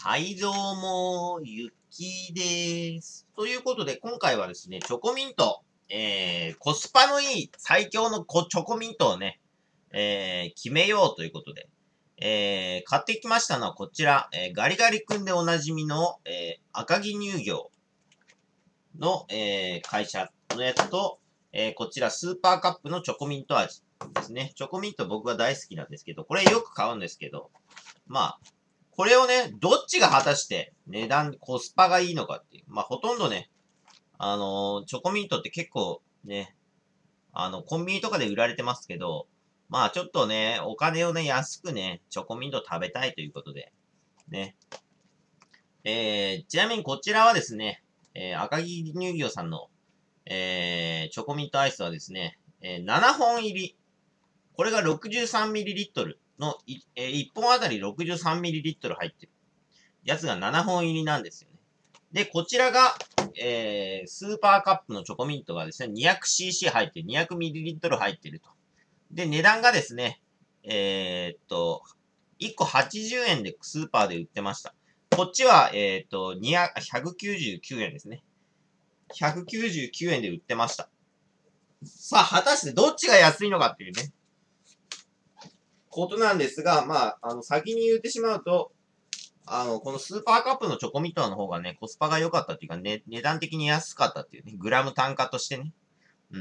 はいどうも、ゆきです。ということで、今回はですね、チョコミント、コスパのいい最強のチョコミントをね、決めようということで、買ってきましたのはこちら、ガリガリ君でおなじみの、赤城乳業の、会社のやつと、こちらスーパーカップのチョコミント味ですね。チョコミント僕は大好きなんですけど、これよく買うんですけど、まあ、これをね、どっちが果たして値段、コスパがいいのかっていう。まあ、ほとんどね、チョコミントって結構ね、コンビニとかで売られてますけど、まあ、ちょっとね、お金をね、安くね、チョコミント食べたいということで、ね。ちなみにこちらはですね、赤城乳業さんの、チョコミントアイスはですね、7本入り。これが 63ml の、1本あたり 63ml 入ってる。やつが7本入りなんですよね。で、こちらが、スーパーカップのチョコミントがですね、200cc 入ってる、200ml 入ってると。で、値段がですね、1個80円でスーパーで売ってました。こっちは、199円ですね。199円で売ってました。さあ、果たしてどっちが安いのかっていうね、ことなんですが、まあ、先に言ってしまうと、このスーパーカップのチョコミントの方がね、コスパが良かったっていうか、ね、値段的に安かったっていうね、グラム単価としてね。うん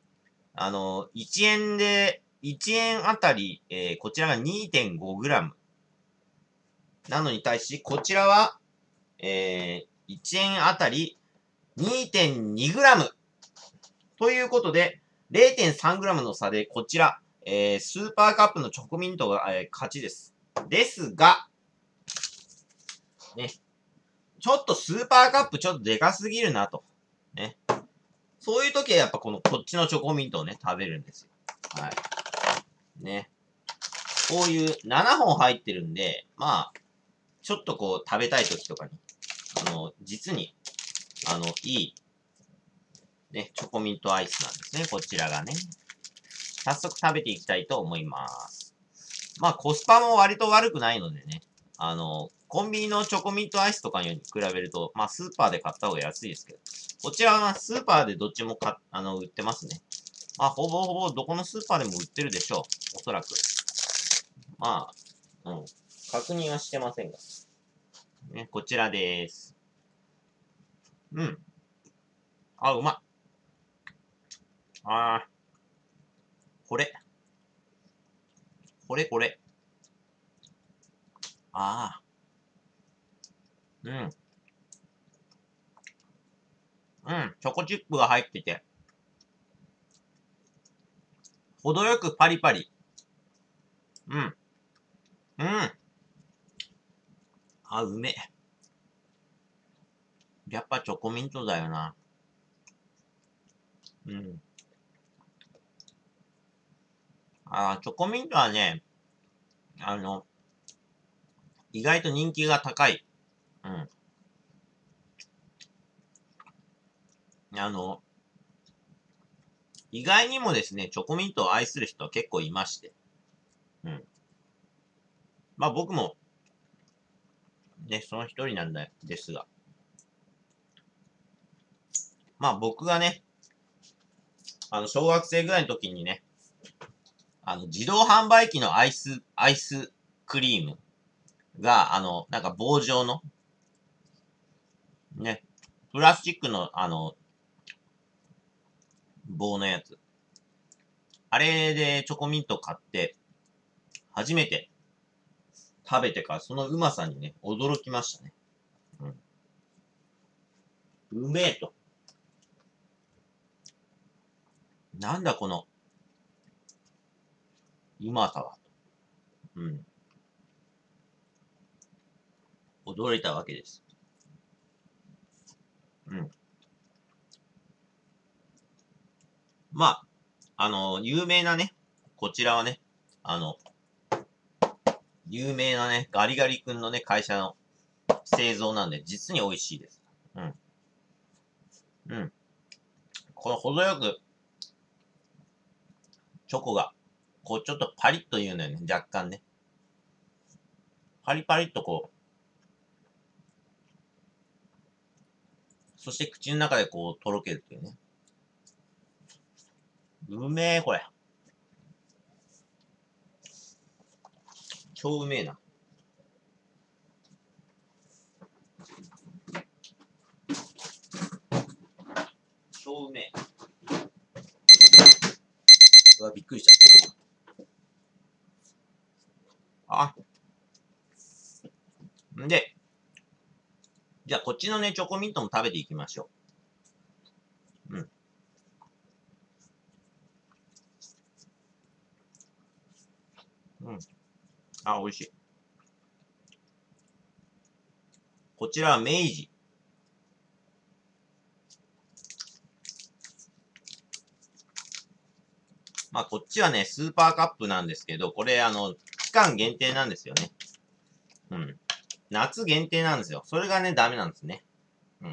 。1円で、1円あたり、こちらが 2.5 グラム。なのに対し、こちらは、1円あたり 2.2 グラム。ということで、0.3 グラムの差で、こちら、スーパーカップのチョコミントが、勝ちです。ですが、ね、ちょっとスーパーカップちょっとでかすぎるなと。ね。そういう時はやっぱこっちのチョコミントをね、食べるんですよ。はい。ね。こういう7本入ってるんで、まあ、ちょっとこう食べたい時とかに、実に、いい、ね、チョコミントアイスなんですね。こちらがね。早速食べていきたいと思います。まあ、コスパも割と悪くないのでね。コンビニのチョコミントアイスとかに比べると、まあ、スーパーで買った方が安いですけど。こちらはスーパーでどっちも売ってますね。まあ、ほぼほぼどこのスーパーでも売ってるでしょう。おそらく。まあ、うん。確認はしてませんが。ね、こちらです。うん。あ、うまい。あー、これ。これこれ。あー。うん。うん。チョコチップが入ってて。程よくパリパリ。うん。うん。あ、うめえ。やっぱチョコミントだよな。うん。チョコミントはね、あの、意外と人気が高い。うん。あの、意外にもですね、チョコミントを愛する人は結構いまして。うん。まあ僕も、ね、その一人なんですが。まあ僕がね、小学生ぐらいの時にね、自動販売機のアイスクリームが、なんか棒状の、ね、プラスチックの、棒のやつ。あれでチョコミント買って、初めて食べてからそのうまさにね、驚きましたね。うん。うめえと。なんだこの、うまさは。うん。驚いたわけです。うん。まあ、有名なね、こちらはね、あの、有名なね、ガリガリ君のね、会社の製造なんで、実に美味しいです。うん。うん。この程よく、チョコが、こう、ちょっとパリッと言うのよね、若干ね。パリパリっとこう、 そして口の中でこう、とろけるっていうね。うめえ、これ。超うめえな。超うめえ。うわ、びっくりした。あ。んで、じゃあこっちのね、チョコミントも食べていきましょう。うん。うん。あ、美味しい。こちらは明治。まあ、こっちはね、スーパーカップなんですけど、これ、期間限定なんですよね。うん。夏限定なんですよ。それがね、ダメなんですね。うん。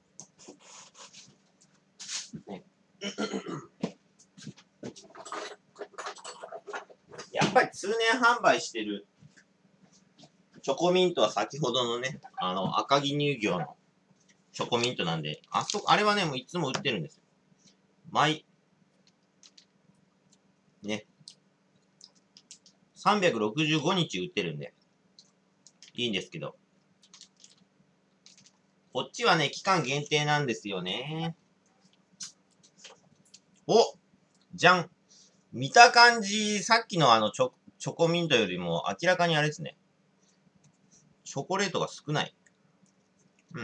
やっぱり通年販売してるチョコミントは先ほどのね、赤城乳業のチョコミントなんで、あれはね、もういつも売ってるんですよ。ね、365日売ってるんで、いいんですけど。こっちはね、期間限定なんですよね。おじゃん見た感じ、さっきのチョコミントよりも明らかにあれですね。チョコレートが少ない。うん。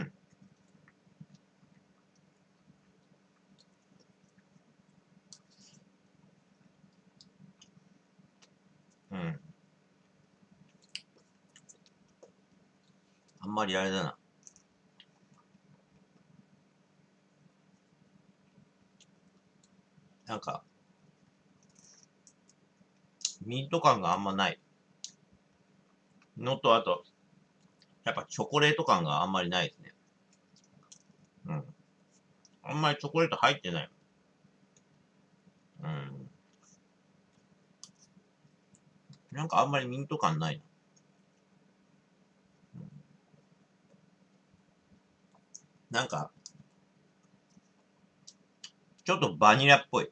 うん。あんまりあれだな。なんか、ミント感があんまないのと、あと、やっぱチョコレート感があんまりないですね。うん。あんまりチョコレート入ってない。うん。なんかあんまりミント感ないな。うん、なんか、ちょっとバニラっぽい。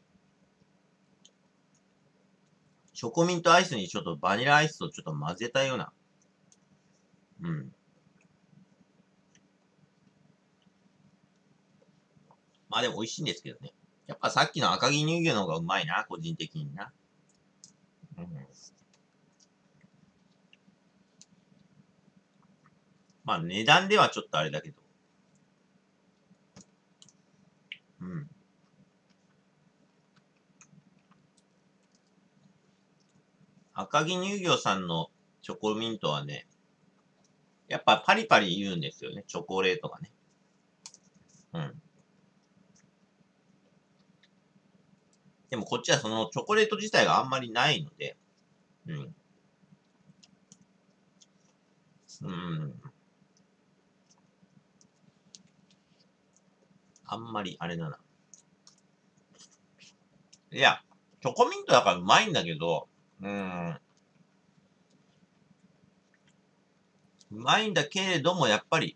チョコミントアイスにちょっとバニラアイスとちょっと混ぜたような。うん。まあでも美味しいんですけどね。やっぱさっきの赤城乳牛の方がうまいな、個人的にな。うん。まあ値段ではちょっとあれだけど。うん。赤城乳業さんのチョコミントはね、やっぱパリパリ言うんですよね、チョコレートがね。うん。でもこっちはそのチョコレート自体があんまりないので、うん。うん。あんまりあれだな。いや、チョコミントだからうまいんだけど、うん。うまいんだけれども、やっぱり、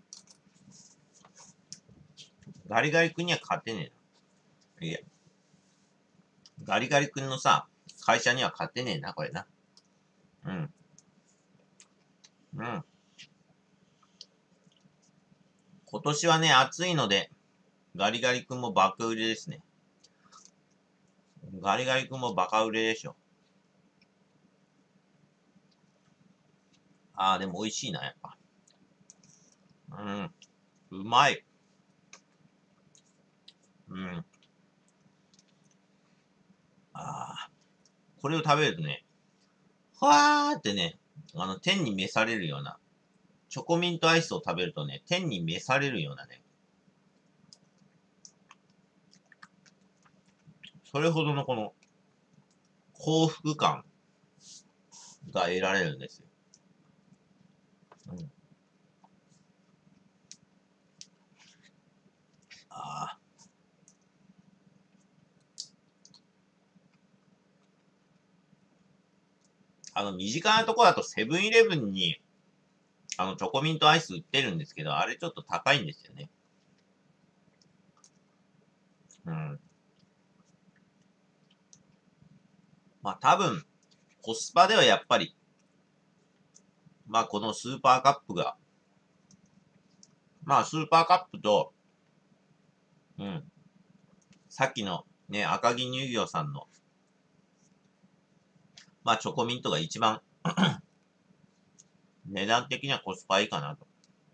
ガリガリ君には勝てねえな。いや、ガリガリ君のさ、会社には勝てねえな、これな。うん。うん。今年はね、暑いので、ガリガリ君もバカ売れですね。ガリガリ君もバカ売れでしょ。ああ、でも美味しいな、やっぱ。うん。うまい。うん。ああ。これを食べるとね、ふわーってね、天に召されるような、チョコミントアイスを食べるとね、天に召されるようなね、それほどのこの幸福感が得られるんですよ。うん。ああ。身近なところだとセブンイレブンに、チョコミントアイス売ってるんですけど、あれちょっと高いんですよね。 うん。まあ多分、コスパではやっぱり、まあこのスーパーカップが、まあスーパーカップと、うん。さっきのね、赤城乳業さんの、まあチョコミントが一番値段的にはコスパいいかなと。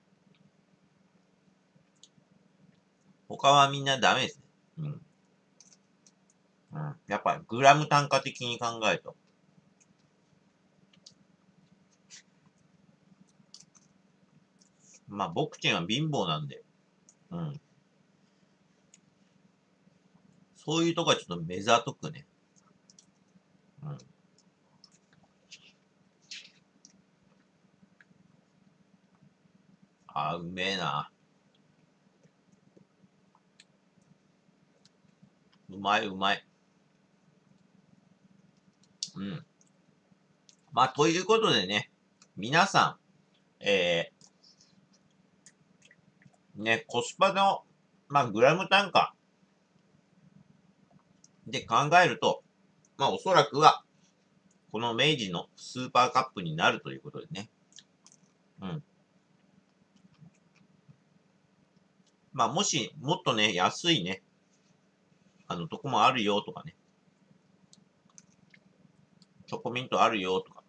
他はみんなダメですね。うん。うん。やっぱりグラム単価的に考えると。まあ僕ちんは貧乏なんで、うん。そういうとこはちょっと目ざとくね。うん。あー、うめえな。うまいうまい。うん。まあということでね、皆さん、ね、コスパの、まあグラム単価で考えると、まあおそらくは、この明治のスーパーカップになるということでね。うん。まあもし、もっとね、安いね、とこもあるよとかね、チョコミントあるよとか、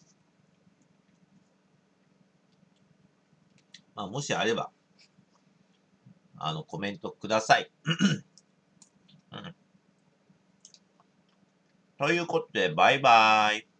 まあもしあれば、コメントください。うん。ということで、バイバイ。